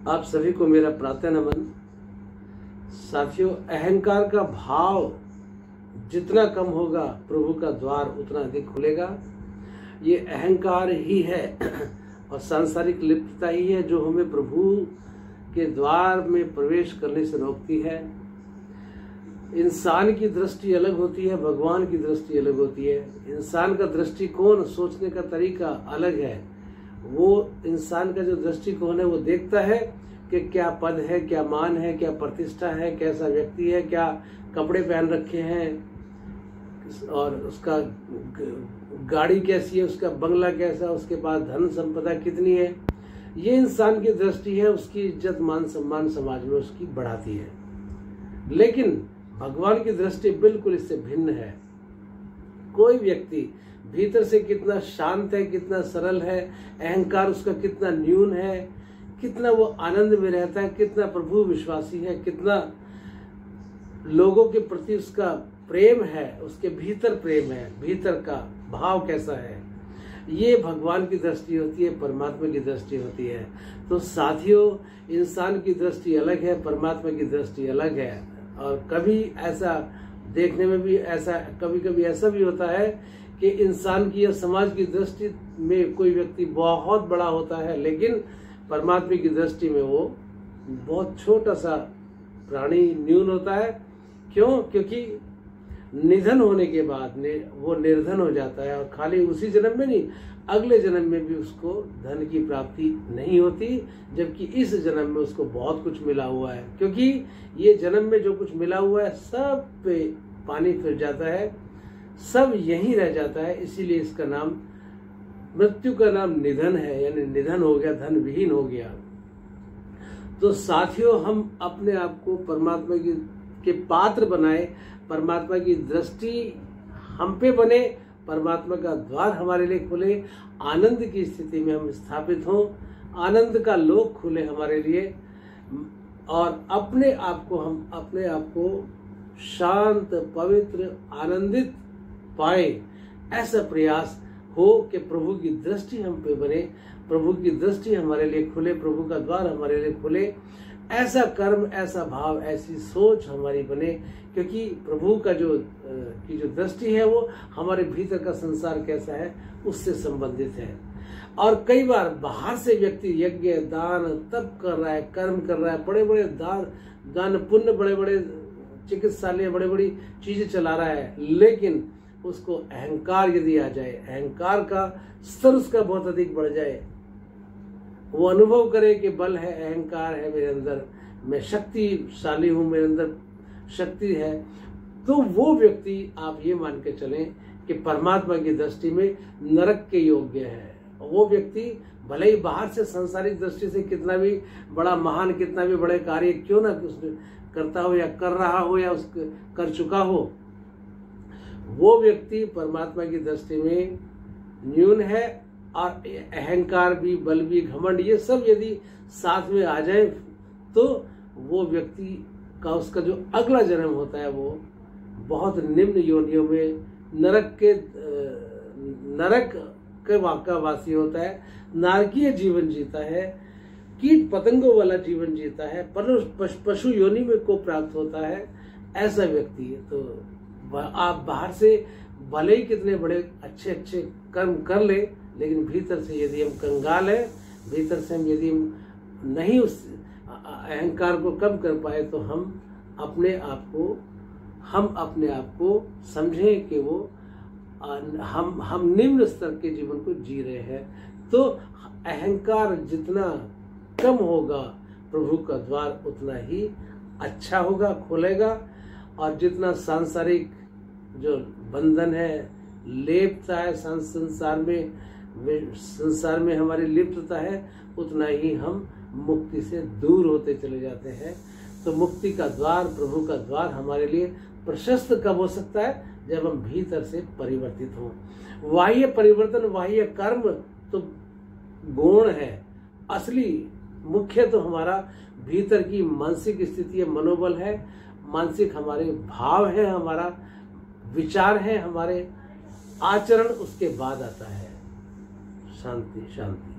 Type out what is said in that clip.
आप सभी को मेरा प्रातः नमन। साथियों, अहंकार का भाव जितना कम होगा प्रभु का द्वार उतना अधिक खुलेगा। ये अहंकार ही है और सांसारिक लिप्तता ही है जो हमें प्रभु के द्वार में प्रवेश करने से रोकती है। इंसान की दृष्टि अलग होती है, भगवान की दृष्टि अलग होती है। इंसान का दृष्टिकोण, सोचने का तरीका अलग है। वो इंसान का जो दृष्टिकोण है वो देखता है कि क्या पद है, क्या मान है, क्या प्रतिष्ठा है, कैसा व्यक्ति है, क्या कपड़े पहन रखे हैं और उसका गाड़ी कैसी है, उसका बंगला कैसा, उसके पास धन संपदा कितनी है। ये इंसान की दृष्टि है, उसकी इज्जत मान सम्मान समाज में उसकी बढ़ाती है। लेकिन भगवान की दृष्टि बिल्कुल इससे भिन्न है। कोई व्यक्ति भीतर से कितना शांत है, कितना सरल है, अहंकार उसका कितना न्यून है, कितना वो आनंद में रहता है, कितना प्रभु विश्वासी है, कितना लोगों के प्रति उसका प्रेम है, उसके भीतर प्रेम है, भीतर का भाव कैसा है, ये भगवान की दृष्टि होती है, परमात्मा की दृष्टि होती है। तो साथियों, इंसान की दृष्टि अलग है, परमात्मा की दृष्टि अलग है। और कभी ऐसा देखने में भी ऐसा कभी कभी ऐसा भी होता है कि इंसान की या समाज की दृष्टि में कोई व्यक्ति बहुत बड़ा होता है, लेकिन परमात्मा की दृष्टि में वो बहुत छोटा सा प्राणी न्यून होता है। क्यों? क्योंकि निधन होने के बाद वो निर्धन हो जाता है और खाली उसी जन्म में नहीं, अगले जन्म में भी उसको धन की प्राप्ति नहीं होती, जबकि इस जन्म में उसको बहुत कुछ मिला हुआ है। क्योंकि ये जन्म में जो कुछ मिला हुआ है सब पे पानी फिर जाता है, सब यहीं रह जाता है। इसीलिए इसका नाम, मृत्यु का नाम निधन है, यानी निधन हो गया, धन विहीन हो गया। तो साथियों, हम अपने आप को परमात्मा के पात्र बनाए, परमात्मा की दृष्टि हम पे बने, परमात्मा का द्वार हमारे लिए खुले, आनंद की स्थिति में हम स्थापित हों, आनंद का लोक खुले हमारे लिए, और अपने आप को शांत, पवित्र, आनंदित पाए, ऐसा प्रयास हो कि प्रभु की दृष्टि हम पे बने, प्रभु की दृष्टि हमारे लिए खुले, प्रभु का द्वार हमारे लिए खुले। ऐसा कर्म, ऐसा भाव, ऐसी सोच हमारी बने, क्योंकि प्रभु का जो दृष्टि है वो हमारे भीतर का संसार कैसा है उससे संबंधित है। और कई बार बाहर से व्यक्ति यज्ञ, दान, तप कर रहा है, कर्म कर रहा है, बड़े बड़े दान पुण्य, बड़े बड़े चिकित्सालय, बड़ी बड़ी चीजें चला रहा है, लेकिन उसको अहंकार यदि आ जाए, अहंकार का स्तर उसका बहुत अधिक बढ़ जाए, वो अनुभव करे कि बल है, अहंकार है मेरे अंदर, मैं शक्तिशाली हूं, मेरे अंदर शक्ति है, तो वो व्यक्ति, आप ये मान के चलें कि परमात्मा की दृष्टि में नरक के योग्य है। वो व्यक्ति भले ही बाहर से सांसारिक दृष्टि से कितना भी बड़ा महान, कितना भी बड़े कार्य क्यों ना करता हो या कर रहा हो या कर चुका हो, वो व्यक्ति परमात्मा की दृष्टि में न्यून है। और अहंकार भी, बल भी, घमंड, ये सब यदि साथ में आ जाए तो वो व्यक्ति का, उसका जो अगला जन्म होता है वो बहुत निम्न योनियों में नरक के वासी होता है, नारकीय जीवन जीता है, कीट पतंगों वाला जीवन जीता है, पशु योनि में को प्राप्त होता है, ऐसा व्यक्ति है। तो आप बाहर से भले ही कितने बड़े अच्छे अच्छे कर्म कर ले, लेकिन भीतर से यदि हम कंगाल है, भीतर से हम यदि नहीं उस अहंकार को कम कर पाए, तो हम अपने आप को समझें कि वो हम निम्न स्तर के जीवन को जी रहे हैं। तो अहंकार जितना कम होगा, प्रभु का द्वार उतना ही अच्छा होगा, खुलेगा। और जितना सांसारिक जो बंधन है, लेपता है, संसार में हमारी लिप्तता है, उतना ही हम मुक्ति से दूर होते चले जाते हैं। तो मुक्ति का द्वार, प्रभु का द्वार हमारे लिए प्रशस्त कब हो सकता है? जब हम भीतर से परिवर्तित हों। बाह्य परिवर्तन, बाह्य कर्म तो गौण है, असली मुख्य तो हमारा भीतर की मानसिक स्थिति है, मनोबल है, मानसिक हमारे भाव है, हमारा विचार है, हमारे आचरण, उसके बाद आता है शांति। शांति।